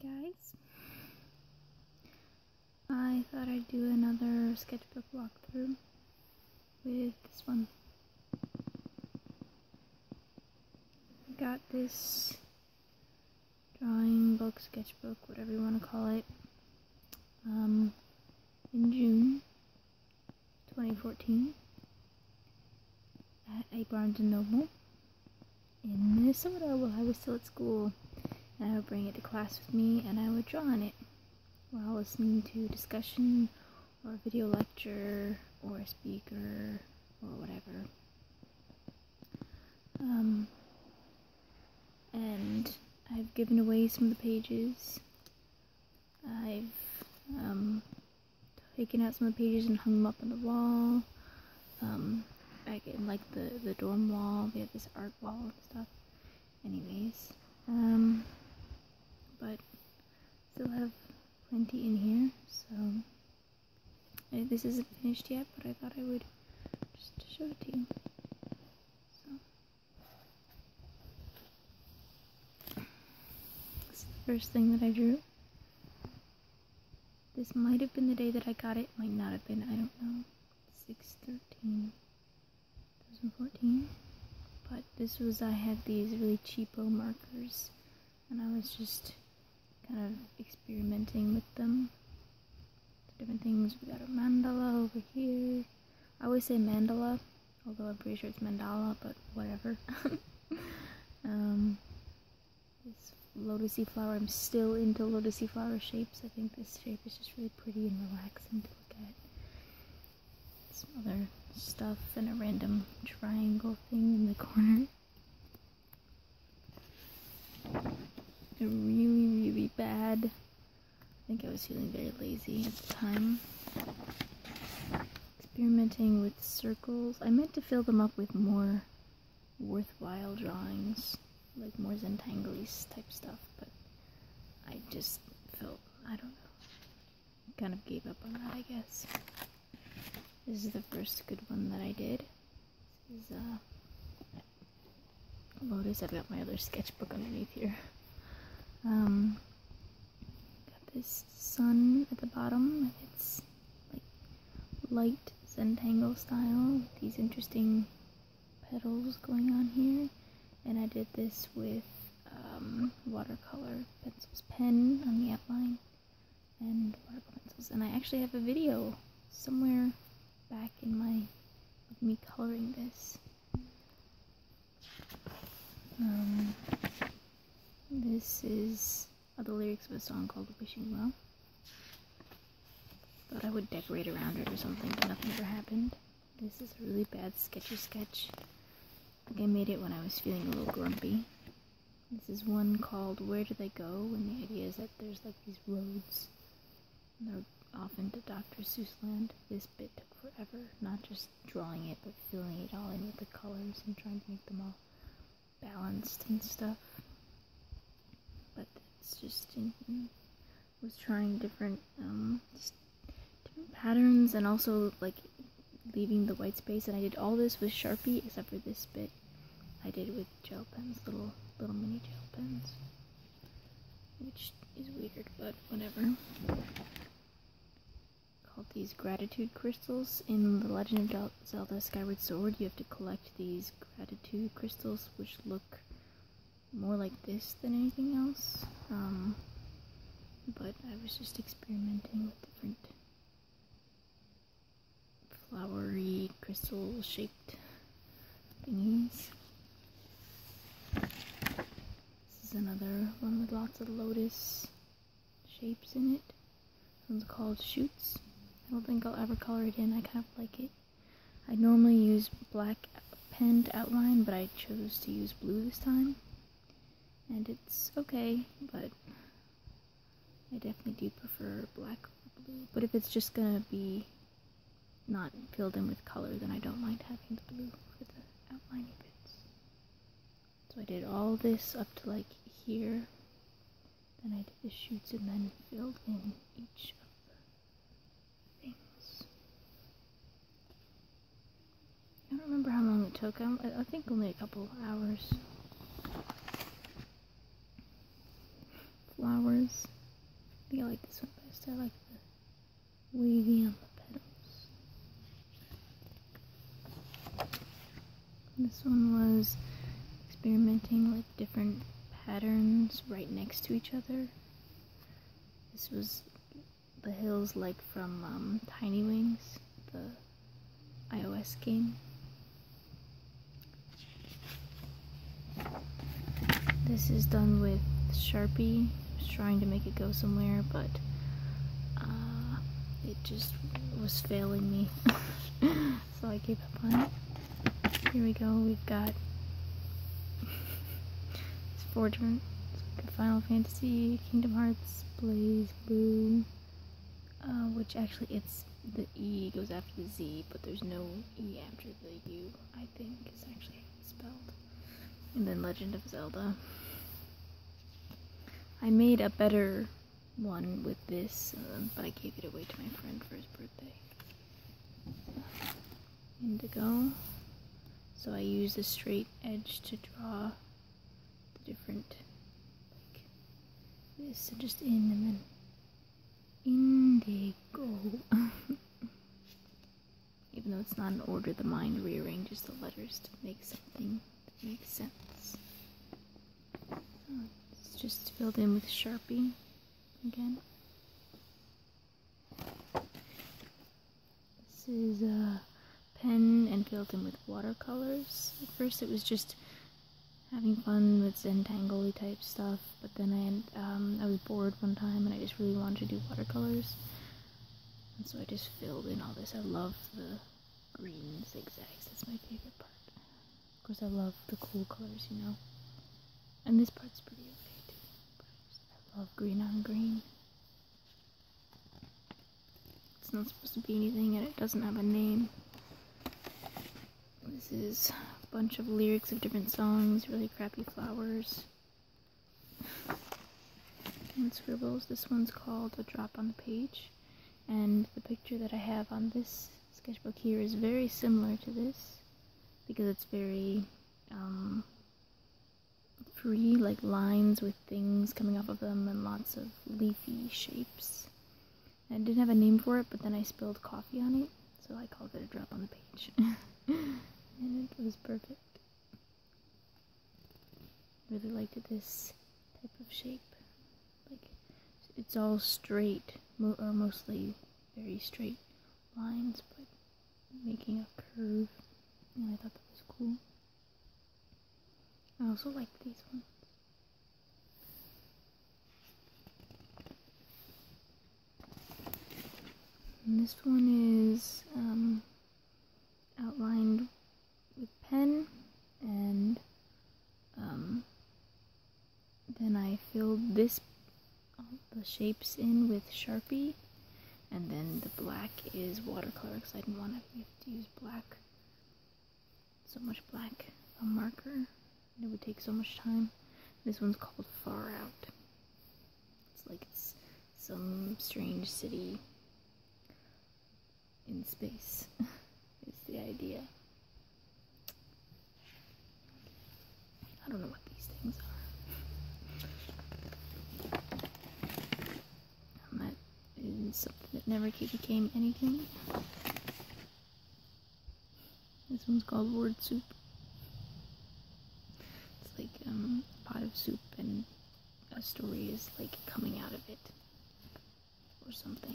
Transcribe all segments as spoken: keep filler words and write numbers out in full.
guys. I thought I'd do another sketchbook walkthrough with this one. I got this drawing book, sketchbook, whatever you want to call it, um, in June twenty fourteen at a Barnes and Noble in Minnesota while I was still at school. And I would bring it to class with me and I would draw on it while listening to discussion or a video lecture or a speaker or whatever. Um, and I've given away some of the pages. I've um, taken out some of the pages and hung them up on the wall. Um, back in like the, the dorm wall, we have this art wall and stuff. Anyways, um, but still have plenty in here, so I, this isn't finished yet, but I thought I would just show it to you. So, this is the first thing that I drew. This might have been the day that I got it, might not have been, I don't know. six thirteen twenty fourteen. But this was, I had these really cheapo markers, and I was just kind of experimenting with them. The different things. We got a mandala over here. I always say mandala, although I'm pretty sure it's mandala, but whatever. um, this lotusy flower. I'm still into lotusy flower shapes. I think this shape is just really pretty and relaxing to look at. Some other stuff and a random triangle thing in the corner. A really, really bad. I think I was feeling very lazy at the time. Experimenting with circles. I meant to fill them up with more worthwhile drawings, like more Zentangle type stuff, but I just felt, I don't know, kind of gave up on that, I guess. This is the first good one that I did. This is uh, Lotus. I've got my other sketchbook underneath here. Um, got this sun at the bottom. It's like light Zentangle style with these interesting petals going on here. And I did this with um, watercolor pencils, pen on the outline, and watercolor pencils. And I actually have a video somewhere back in my, of me coloring this. Um, this is uh, the lyrics of a song called Wishing Well. Thought I would decorate around it or something, but nothing ever happened. This is a really bad sketchy sketch. I think I made it when I was feeling a little grumpy. This is one called Where Do They Go? And the idea is that there's like these roads, and they're off into Doctor Seuss land. This bit took forever, not just drawing it, but filling it all in with the colors and trying to make them all balanced and stuff. But it's just, in, in, was trying different, um, just different patterns, and also like leaving the white space. And I did all this with Sharpie, except for this bit I did with gel pens, little little mini gel pens, which is weird, but whatever. Called these gratitude crystals. In The Legend of Zelda Skyward Sword, you have to collect these gratitude crystals, which look more like this than anything else. Um, but I was just experimenting with different flowery crystal shaped thingies. This is another one with lots of lotus shapes in it. This one's called Shoots. I don't think I'll ever color it in. I kind of like it. I normally use black pen to outline, but I chose to use blue this time. And it's okay, but I definitely do prefer black or blue. But if it's just gonna be not filled in with color, then I don't mind having the blue for the outlining bits. So I did all this up to like here. Then I did the shoots and then filled in each things. I don't remember how long it took. I, I think only a couple hours. Flowers. flowers. I think I like this one best. I like the wavy on the petals. This one was experimenting with different patterns right next to each other. This was the hills like from um, Tiny Wings, the iOS game. This is done with Sharpie. I was trying to make it go somewhere, but uh, it just was failing me. So I gave up on it. Here we go, we've got it's four different Final Fantasy, Kingdom Hearts, Blaze, Blue, uh, which actually it's the E goes after the Z, but there's no E after the U, I think is actually how it's spelled. And then Legend of Zelda. I made a better one with this, uh, but I gave it away to my friend for his birthday. Indigo. So I use a straight edge to draw the different, like this, and just in and then indigo. Even though it's not in order, the mind rearranges the letters to make something that makes sense. Oh, it's just filled in with Sharpie again. This is a pen and filled in with watercolors. At first it was just having fun with Zentangle type stuff, but then I, um, I was bored one time and I just really wanted to do watercolors. And so I just filled in all this. I love the green zigzags, that's my favorite part. Of course I love the cool colors, you know. And this part's pretty okay too. But I love green on green. It's not supposed to be anything and it doesn't have a name. This is a bunch of lyrics of different songs, really crappy flowers. And scribbles. This one's called A Drop on the Page. And the picture that I have on this sketchbook here is very similar to this, because it's very um, free, like lines with things coming off of them and lots of leafy shapes. I didn't have a name for it, but then I spilled coffee on it, so I called it A Drop on the Page. And it was perfect. Really liked this type of shape. Like, it's all straight, mo or mostly very straight lines, but making a curve. And I thought that was cool. I also liked these ones. And this one is um, outlined with pen, and um, then I filled this all the shapes in with Sharpie, and then the black is watercolor because I didn't want to have to use black, so much black a marker, and it would take so much time. This one's called Far Out. It's like it's some strange city in space. Is the idea. I don't know what these things are. And that is something that never became anything. This one's called Word Soup. It's like um, a pot of soup and a story is like coming out of it or something.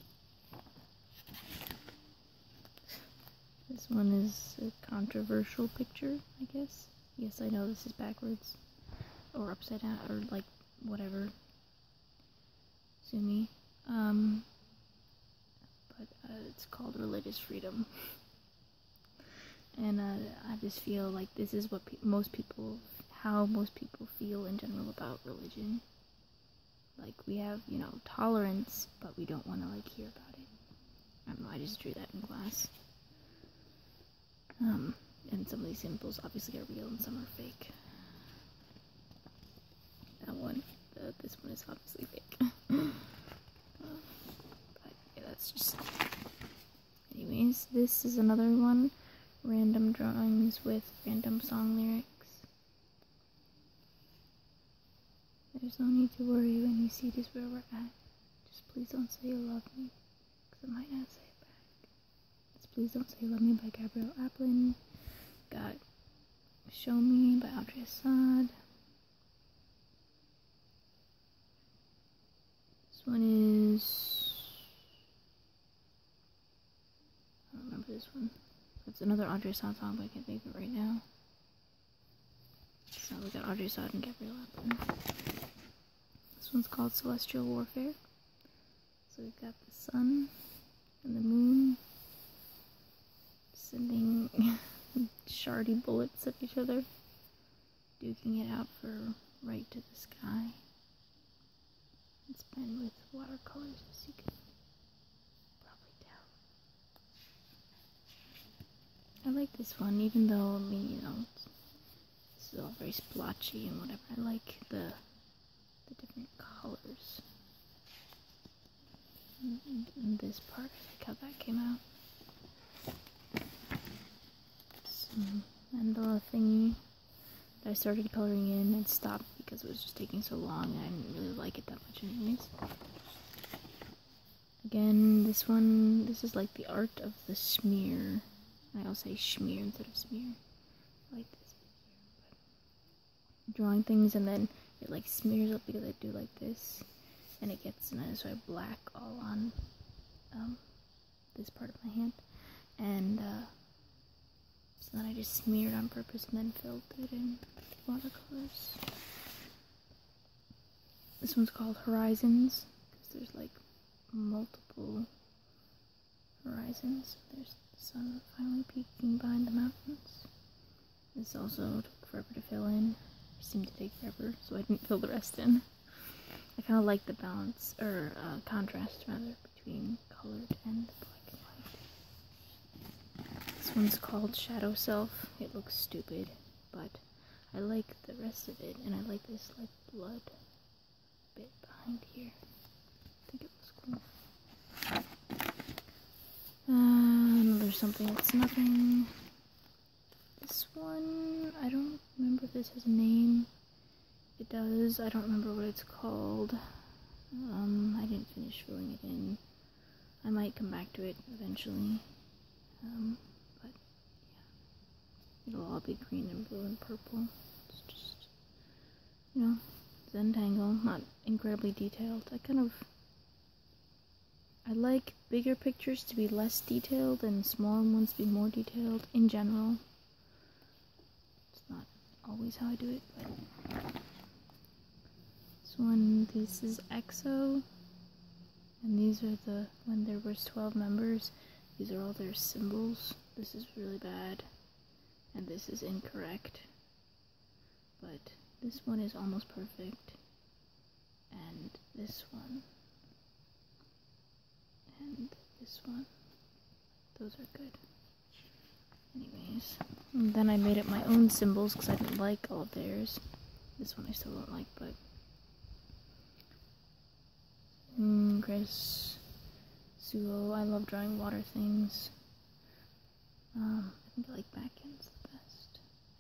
This one is a controversial picture, I guess. Yes, I know this is backwards, or upside down, or like, whatever. Sue me. Um, but uh, it's called Religious Freedom. And uh, I just feel like this is what pe most people, how most people feel in general about religion. Like, we have, you know, tolerance, but we don't want to, like, hear about it. I don't know, I just drew that in class. Um, and some of these symbols obviously are real and some are fake. That one, uh, this one is obviously fake. uh, but yeah, that's just... Anyways, this is another one. Random drawings with random song lyrics. There's no need to worry when you see this where we're at. Just please don't say you love me, because I might not say it back. Just please don't say you love me by Gabrielle Aplin. Got Show Me by Audrey Assad. This one is... I don't remember this one. It's another Audrey Assad song, but I can't think of it right now. So we got Audrey Assad and Gabrielle Aplin. This one's called Celestial Warfare. So we've got the sun and the moon sending shardy bullets at each other, duking it out for right to the sky. It's been with watercolors, as you can probably tell. I like this one, even though, I mean, you know, it's, this is all very splotchy and whatever. I like the the different colors. And, and this part, I like how that came out. Some mandala thingy that I started coloring in and stopped because it was just taking so long and I didn't really like it that much anyways. Again, this one, this is like the art of the smear. I'll say schmear instead of smear. I like this. Drawing things and then it like smears up because I do like this. And it gets nice like black all on um, this part of my hand. And uh, so then I just smeared on purpose and then filled it in watercolors. This one's called Horizons, because there's like multiple horizons. There's the sun finally peeking behind the mountains. This also took forever to fill in. It seemed to take forever, so I didn't fill the rest in. I kind of like the balance, or uh, contrast rather, between colored and black and white. This one's called Shadow Self. It looks stupid, but I like the rest of it, and I like this like blood bit behind here. I think it looks cool. Uh, another something that's nothing. This one, I don't remember if this has a name. It does. I don't remember what it's called. Um, I didn't finish filling it in. I might come back to it eventually. Um, but yeah. It'll all be green and blue and purple. It's just, you know, Zentangle. Not incredibly detailed. I kind of... I like bigger pictures to be less detailed and smaller ones to be more detailed in general. It's not always how I do it, but... This one, this is X O, and these are the, when there was twelve members, these are all their symbols. This is really bad, and this is incorrect, but this one is almost perfect, and this one, and this one, those are good. Anyways, and then I made up my own symbols because I didn't like all of theirs. This one I still don't like, but Mm, Chris, Suo, I love drawing water things. Um, I think I like backends the best.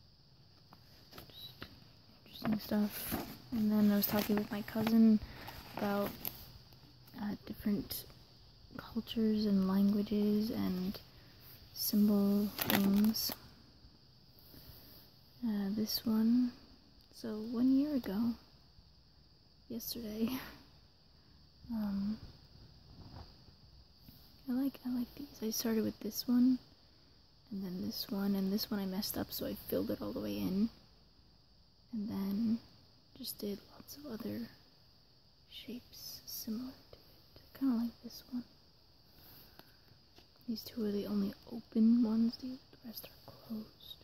Just interesting stuff. And then I was talking with my cousin about uh, different cultures and languages and symbol things. Uh, this one, so one year ago, yesterday, Um, I like, I like these. I started with this one, and then this one, and this one I messed up, so I filled it all the way in, and then just did lots of other shapes similar to it. I kind of like this one. These two are the only open ones, the rest are closed.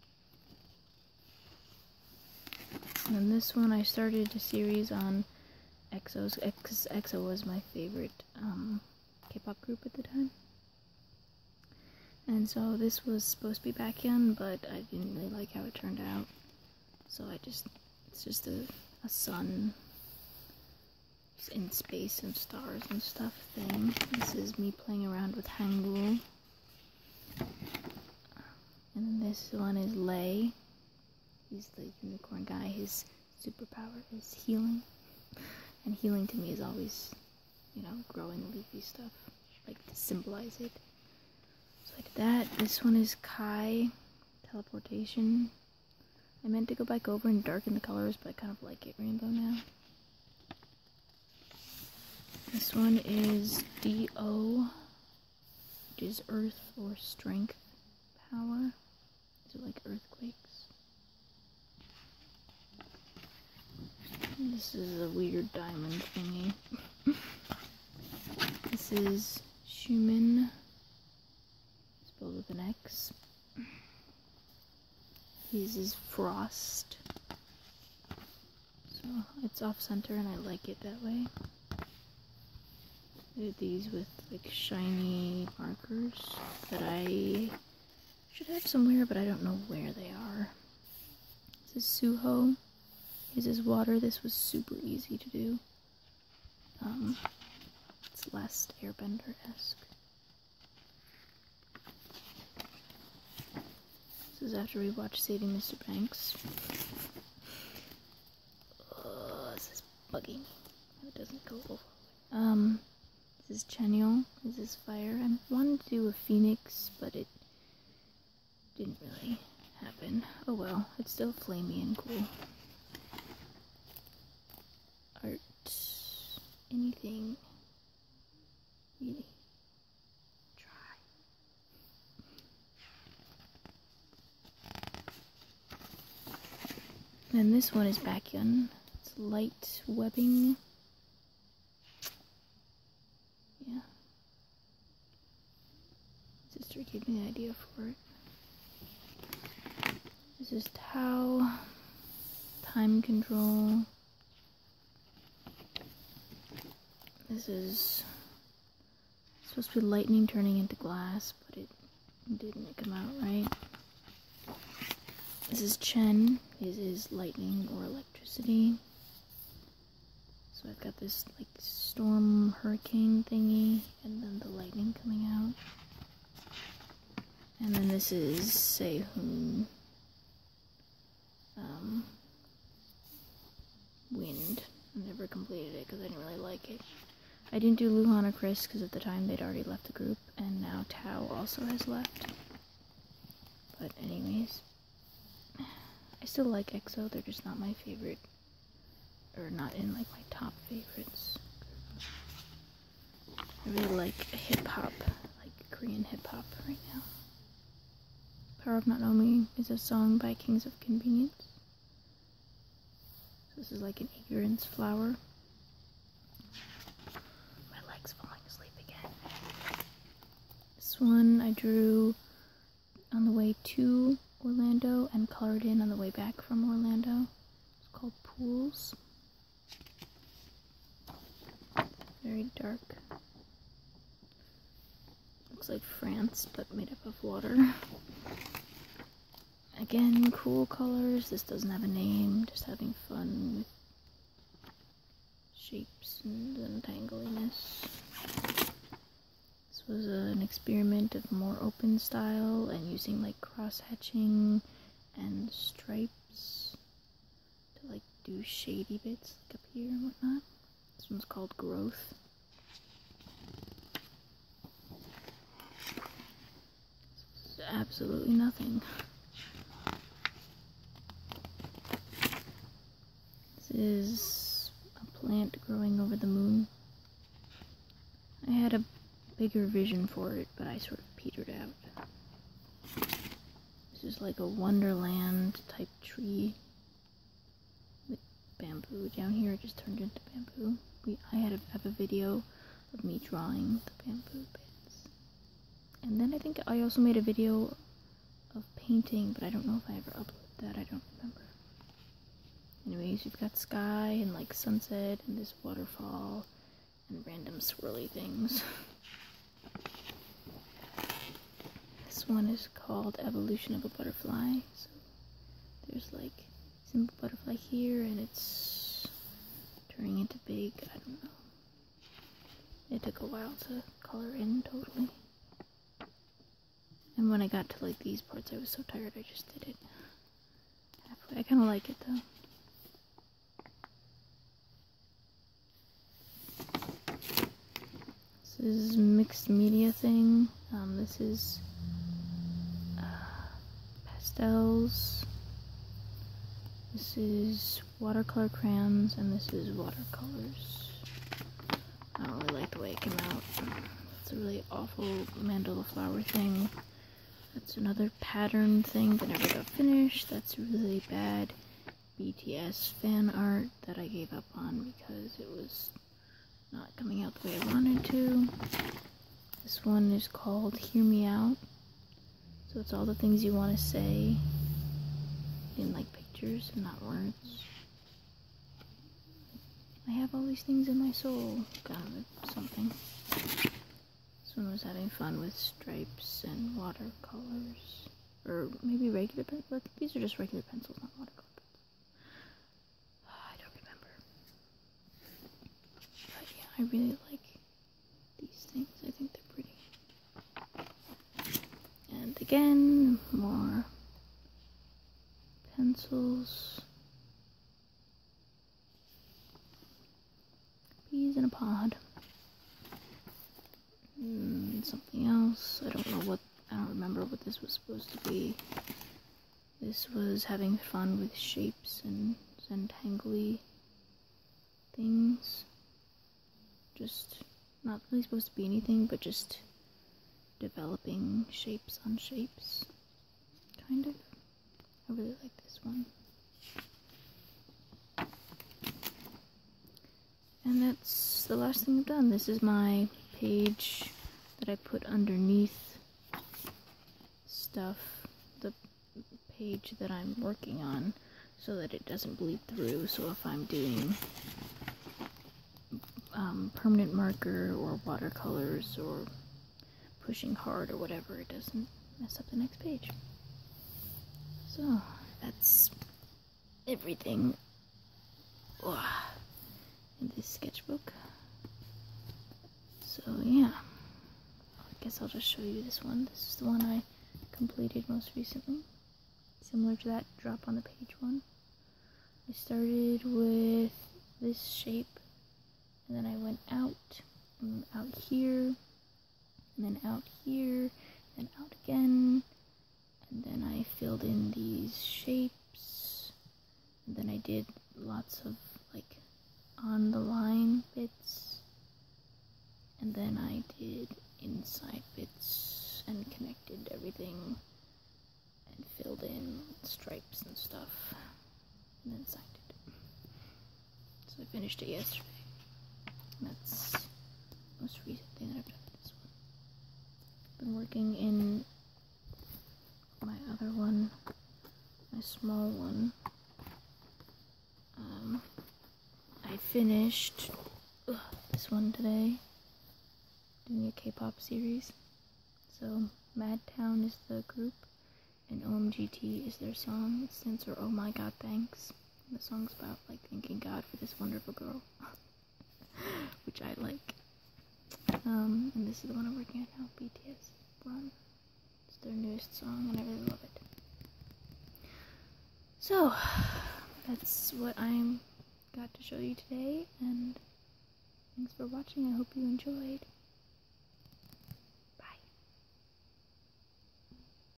And then this one, I started a series on X O's, because X O was my favorite um, K-pop group at the time. And so this was supposed to be Baekhyun, but I didn't really like how it turned out. So I just, it's just a, a sun just in space and stars and stuff thing. This is me playing around with Hangul. And then this one is Lei. He's the unicorn guy. His superpower is healing. And healing to me is always, you know, growing leafy stuff, like to symbolize it. So I did that. This one is Kai, teleportation. I meant to go back over and darken the colors, but I kind of like it rainbow now. This one is D O, which is earth or strength power. These are like earthquakes. This is a weird diamond thingy. This is Schumann, spelled with an X. His is Frost. So it's off center and I like it that way. I did these with like shiny markers that I should have somewhere, but I don't know where they are. This is Suho. His is water. This was super easy to do. Um, it's Last Airbender-esque. This is after we watched Saving Mister Banks. Oh, this is bugging me. It doesn't go over. Um, this is Chanyeol. This is fire. I wanted to do a phoenix, but it didn't really happen. Oh well, it's still flamey and cool. Art. Anything. Really. Try. And this one is Baekhyun. It's light webbing. Yeah. Sister gave me the idea for it. This is Tao. Time control. This is supposed to be lightning turning into glass, but it didn't come out right. This is Chen. His is lightning or electricity. So I've got this like storm hurricane thingy, and then the lightning coming out. And then this is Sehun. Um, wind. I never completed it because I didn't really like it. I didn't do Luhan or Chris because at the time they'd already left the group, and now Tao also has left. But anyways, I still like E X O, they're just not my favorite, or not in like my top favorites. I really like hip-hop, like Korean hip-hop right now. Power of Not Knowing is a song by Kings of Convenience. So this is like an ignorance flower. Falling asleep again. This one I drew on the way to Orlando and colored in on the way back from Orlando. It's called Pools. Very dark. Looks like France, but made up of water. Again, cool colors. This doesn't have a name, just having fun with shapes and untangliness. This was uh, an experiment of more open style and using like cross hatching and stripes to like do shady bits like up here and whatnot. This one's called Growth. This is absolutely nothing. This is plant growing over the moon. I had a bigger vision for it, but I sort of petered out. This is like a wonderland type tree with bamboo. Down here it just turned into bamboo. We, I had a, have a video of me drawing the bamboo bits. And then I think I also made a video of painting, but I don't know if I ever uploaded that, I don't remember. Anyways, you've got sky and like sunset and this waterfall and random swirly things. This one is called Evolution of a Butterfly. So there's like simple butterfly here and it's turning into big, I don't know. It took a while to color in totally. And when I got to like these parts I was so tired I just did it halfway. I kind of like it though. is mixed media thing. Um, this is uh, pastels. This is watercolor crayons, and this is watercolors. I don't really like the way it came out. It's a really awful mandala flower thing. That's another pattern thing that never got finished. That's really bad B T S fan art that I gave up on because it was not coming out the way I wanted to. This one is called Hear Me Out. So it's all the things you want to say in like pictures and not words. I have all these things in my soul. Kind of something. This one was having fun with stripes and watercolors. Or maybe regular pencils. These are just regular pencils, not watercolor pencils. I don't remember. But yeah, I really like these things. I think they're pretty. And again, more pencils. Bees in a pod. Mm, something else. I don't know what, I don't remember what this was supposed to be. This was having fun with shapes and Zentangly things. Just not really supposed to be anything, but just developing shapes on shapes. Kind of. I really like this one. And that's the last thing I've done. This is my page that I put underneath stuff, the page that I'm working on, so that it doesn't bleed through. So if I'm doing um, permanent marker or watercolors or pushing hard or whatever, it doesn't mess up the next page. So that's everything in this sketchbook. So yeah, I guess I'll just show you this one. This is the one I completed most recently. Similar to that drop on the page one. I started with this shape, and then I went out, and out here, and then out here, and out again, and then I filled in these shapes, and then I did lots of like on the line bits, and then I did inside bits and connected everything and filled in stripes and stuff and then signed it. So I finished it yesterday. And that's the most recent thing that I've done with this one. Been working in my other one, my small one. Um, I finished ugh, this one today, doing a K-pop series. So Madtown is the group, and O M G T is their song. It stands for Oh My God Thanks. And the song's about like thanking God for this wonderful girl, which I like. Um, and this is the one I'm working on now, B T S Run. It's their newest song, and I really love it. So that's what I'm got to show you today, and thanks for watching. I hope you enjoyed.